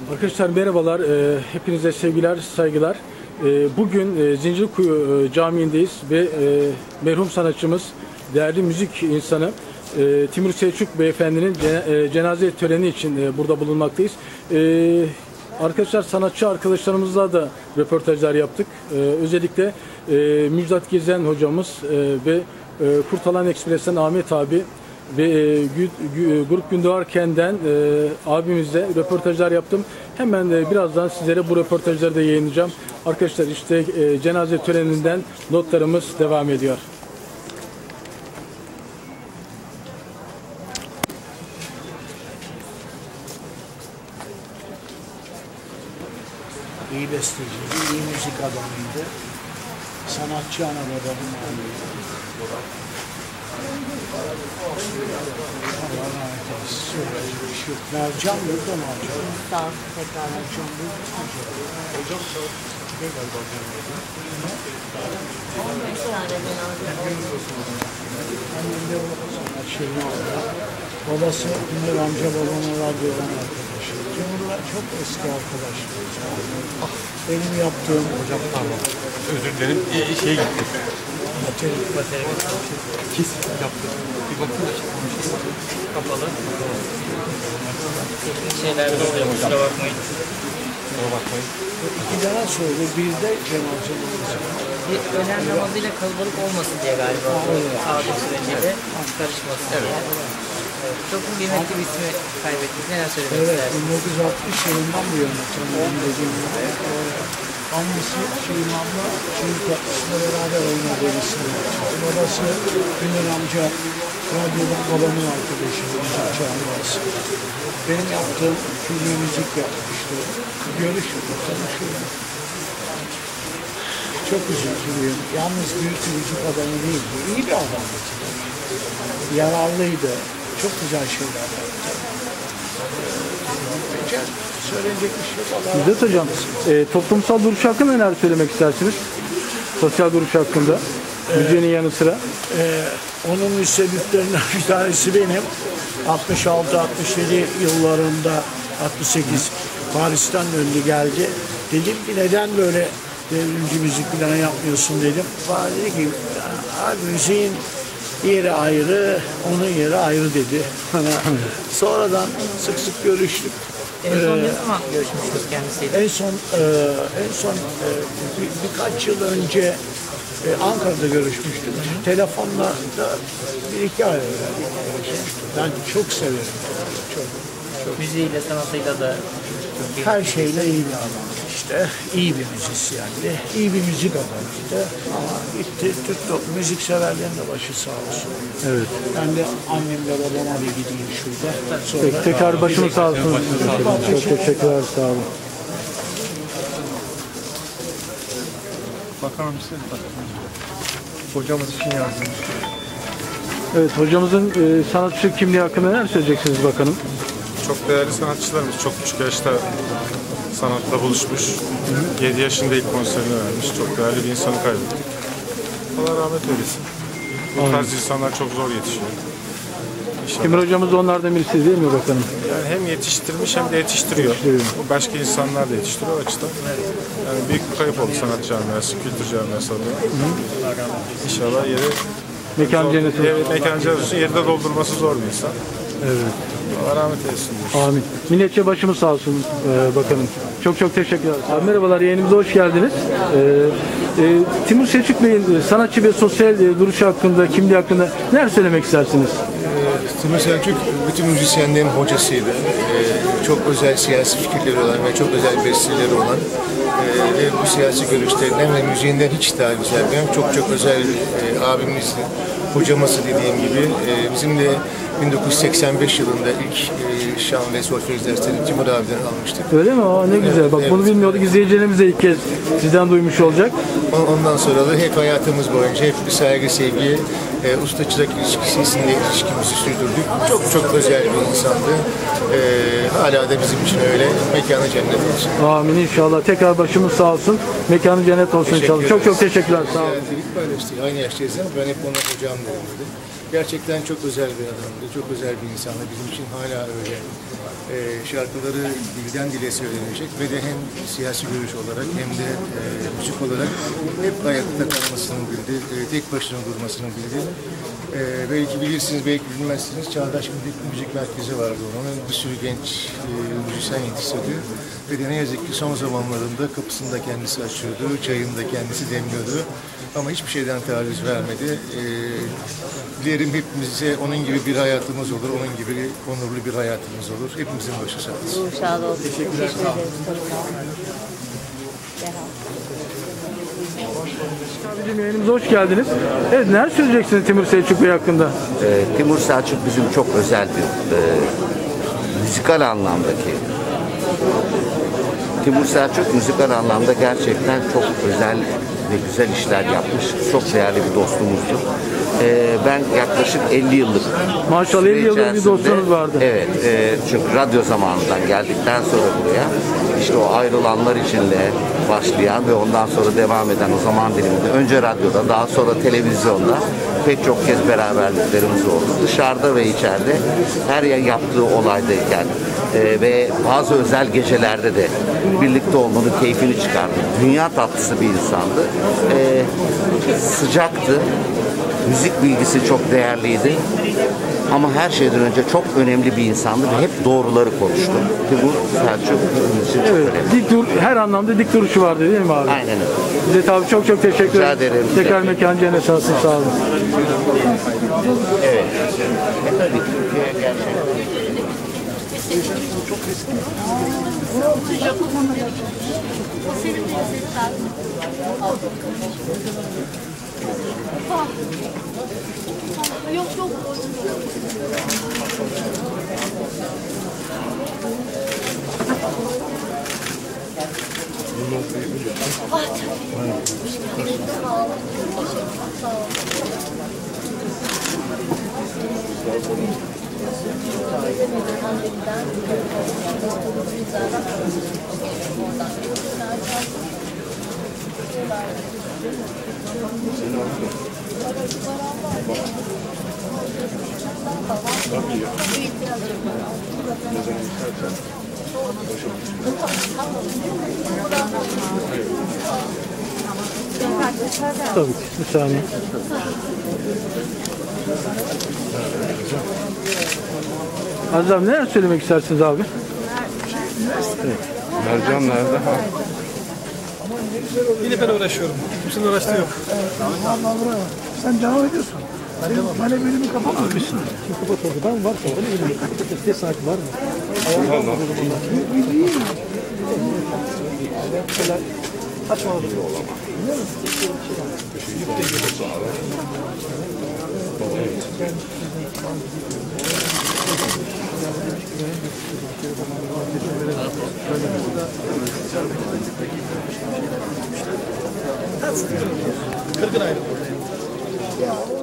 Arkadaşlar merhabalar, hepinize sevgiler, saygılar. Bugün Zincirlikuyu Camii'ndeyiz ve merhum sanatçımız, değerli müzik insanı Timur Selçuk Beyefendi'nin cenaze töreni için burada bulunmaktayız. Arkadaşlar sanatçı arkadaşlarımızla da röportajlar yaptık. Özellikle Müjdat Gezen hocamız ve Kurtalan Ekspres'ten Ahmet abi ve Grup Gündoğarken'den abimizle röportajlar yaptım. Hemen birazdan sizlere bu röportajları da yayınlayacağım. Arkadaşlar işte cenaze töreninden notlarımız devam ediyor. İyi besteciydi, iyi müzik adamıydı. Sanatçı ana babamın oğluydu. Allah rahmet eylesin. Söyleyecek bir şey yok. Mercan burada mı acaba? Sağ ol, tekrar. Mercan burada mı acaba? Hocam ne galiba bilmiyorum. 15 tane cenaze oldu. Annem de sanatçıydı orada. Babası Timur amca babamın radyodan arkadaşı. Timur'la çok eski arkadaşlarız. Benim yaptığım... Hocam pardon. Özür dilerim. Şeye gittik. Materyal. Kes yaptık. Bir bakın kapalı. Şeyler de oluyor, kusura bakmayın. Kusura bakmayın. İki tane söyle, bir de cenazemiz var. Bir öğlen namazıyla kalabalık olmasın diye galiba. Sağlık sürecinde karışmasın diye. Evet, çok kıymetli bir ismi kaybettik. Neler söylemek istersiniz? 1960 yılından bu yana tanıyorum dediğim gibi. Annesi Şirin abla, Şirin Tatlı'sıyla beraber oynadığı isim. Babası Günür amca, radyoda babamın arkadaşı, müzikçi ablası. Benim yaptığım filmi müzik yapmıştı. Görüşürdük, tanışırdık. Çok üzüntülüyüm. Yalnız büyük bir müzik adamı değildi. İyi bir adamdı. Yararlıydı. Çok güzel şeyler yaptı. Söylenecek bir şey yok. Müjdat Hocam, toplumsal duruş hakkında neler söylemek istersiniz? Sosyal duruş hakkında, müziğinin yanı sıra. Onun müsebbiplerinden bir tanesi benim. 66-67 yıllarında 68 Paris'ten döndü geldi. Dedim ki neden böyle devrimci müzik falan yapmıyorsun dedim. Bana dedi ki abi müziğin yeri ayrı, onun yeri ayrı dedi. Sonradan sık sık görüştük. En son ne zaman görüşmüştünüz kendisiyle? En son birkaç yıl önce Ankara'da görüşmüştük. Telefonla da bir iki ay görüşmüştük. Ben çok severim. Çok. Müziğiyle, sanatıyla da çok Her şeyle iyi bir adam işte. İyi bir müzisyendi. İyi bir müzik adamıydı. Ama gitti. Türk müzik severlerin de başı sağ olsun. Evet. Ben de annemle babama bir gideyim şurada. Sonra Tekrar başımız sağ olsun. Çok teşekkürler, sağ olun. Bakalım size hocamız için yazdım. Evet, hocamızın sanatçı kimliği hakkında neler söyleyeceksiniz bakalım? Çok değerli sanatçılarımız çok küçük yaşta sanatla buluşmuş. 7 yaşında ilk konserini vermiş. Çok değerli bir insanı kaybettik. Allah rahmet eylesin. Bu tarz insanlar çok zor yetişiyor. Timur hocamız da onlardan birisi değil mi bakalım? Yani hem yetiştirmiş hem de yetiştiriyor. Bu başka insanlar da yetiştiriyor o açıdan. Yani büyük bir kayıp oldu sanat camiası, kültür camiası adına. İnşallah yeri Mekan cenneti. mekan cenneti yeri de doldurması zor bir insan. Evet. Allah rahmet eylesin. Amin. Milletçe başımız sağ olsun bakanım. Çok teşekkürler. Merhabalar, yayınımıza hoş geldiniz. Timur Selçuk Bey'in sanatçı ve sosyal duruşu hakkında, kimliği hakkında neler söylemek istersiniz? Timur Selçuk bütün müzisyenlerin hocasıydı. Çok özel siyasi fikirleri olan ve çok özel besteleri olan ve bu siyasi görüşlerinden ve müziğinden hiç daha güzel bir çok özel abimizdi. Hocamızı dediğim gibi bizim de 1985 yılında ilk şan ve solfej derslerini Timur abiden almıştık. Öyle mi? Aa, ne güzel. Bak evet. Bunu bilmiyorduk. İzleyicilerimiz de ilk kez sizden duymuş olacak. Ondan sonra da hep hayatımız boyunca hep bir saygı, sevgi, usta-çırak ilişkisiyle ilişkimizi sürdürdük. Çok özel bir insandı. Hala da bizim için öyle. Mekanı cennet olsun. Amin inşallah. Tekrar başımız sağ olsun. Mekanı cennet olsun inşallah. Çok teşekkürler. Sağ olun. Paylaştık. Aynı yaştayız ama ben hep ona hocam dedim. Gerçekten çok özel bir adamdı. Çok özel bir insandı. Bizim için hala öyle. şarkıları dilden dile söylenecek ve de hem siyasi görüş olarak hem de müzik olarak hep ayakta kalmasını bildi, tek başına durmasını bildi. Belki bilirsiniz, belki bilmezsiniz, Çağdaş Müzik Merkezi vardı onun. Bir sürü genç müzisyen yetiştirdi. Ve de ne yazık ki son zamanlarında kapısını da kendisi açıyordu, çayını da kendisi demliyordu. Ama hiçbir şeyden taviz vermedi. Dilerim hepimize onun gibi bir hayatımız olur, onun gibi onurlu bir hayatımız olur. Hepimizin başı sağ olsun. Sağ olun. Teşekkür ederiz. Abicim yayınımıza hoş geldiniz. Evet, neler söyleyeceksiniz Timur Selçuk Bey hakkında? Timur Selçuk bizim çok özel bir müzikal anlamdaki. Timur Selçuk müzikal anlamda gerçekten çok özel ve güzel işler yapmış. Çok değerli bir dostumuzdur. Ben yaklaşık 50 yıllık Maşallah 50 yıllık bir dostunuz vardı. Evet, çünkü radyo zamanından geldikten sonra buraya işte o ayrılanlar içinde başlayan ve ondan sonra devam eden o zaman diliminde önce radyoda daha sonra televizyonda pek çok kez beraberliklerimiz oldu. Dışarıda ve içeride her yer yaptığı olaydayken ve bazı özel gecelerde de birlikte olmanın keyfini çıkardı. Dünya tatlısı bir insandı. Sıcaktı. Müzik bilgisi çok değerliydi. Ama her şeyden önce çok önemli bir insandı ve hep doğruları konuştu. Timur Selçuk için çok önemli. Dik dur, her anlamda dik duruşu vardı değil mi abi? Aynen öyle. Bize tabii çok teşekkür Rica ederim. ederim. Tekrar mekan cennet olsun, sağ olun. Evet. Tabii Türkiye gerçekten. Yok yok. Tabii ki, bir saniye. Aziz abi neler söylemek istersiniz abi? Mercan nerede? Yine ben uğraşıyorum. Kimsenin uğraştığı yok. Sen devam ediyorsun. Bana bölümü kapatmışsın. Kim kapat oldu? Ben varsa onu elimi kapatıp bir saat var mı? Kırgın ayrı.